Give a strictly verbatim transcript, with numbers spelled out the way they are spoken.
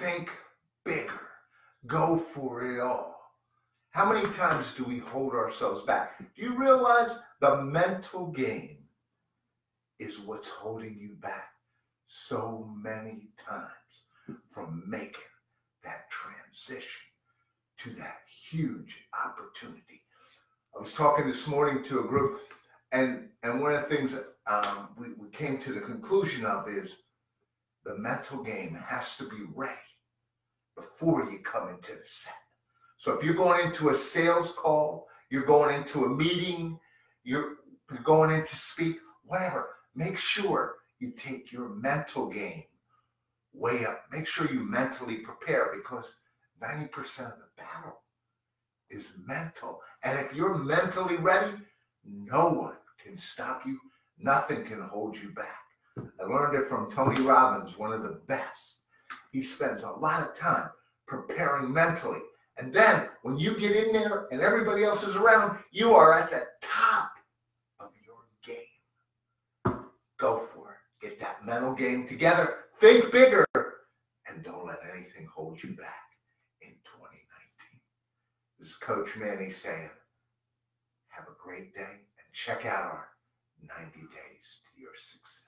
think bigger. Go for it all. How many times do we hold ourselves back? Do you realize the mental game is what's holding you back so many times from making that transition to that huge opportunity? I was talking this morning to a group, and, and one of the things that um, we, we came to the conclusion of is the mental game has to be ready before you come into the set. So if you're going into a sales call, you're going into a meeting, you're, you're going in to speak, whatever, make sure you take your mental game way up. Make sure you mentally prepare, because ninety percent of the battle is mental. And if you're mentally ready, no one can stop you. Nothing can hold you back. I learned it from Tony Robbins, one of the best. He spends a lot of time preparing mentally. And then when you get in there and everybody else is around, you are at the top of your game. Go for it. Get that mental game together. Think bigger. And don't let anything hold you back in twenty nineteen. This is Coach Manny saying, have a great day and check out our ninety days to your success.